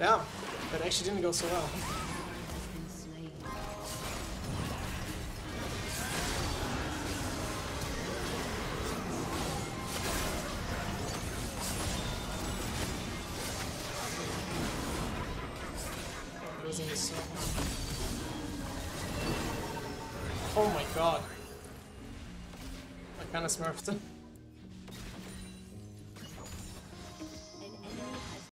Yeah, that actually didn't go so well. Losing this so much. Oh my god. I kinda smurfed him.